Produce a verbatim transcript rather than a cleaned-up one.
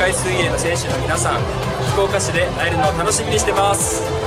界水泳の選手の皆さん、福岡市で会えるのを楽しみにしてます。